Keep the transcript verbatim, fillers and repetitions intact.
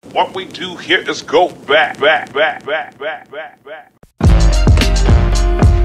What we do here is go back, back, back, back, back, back, back.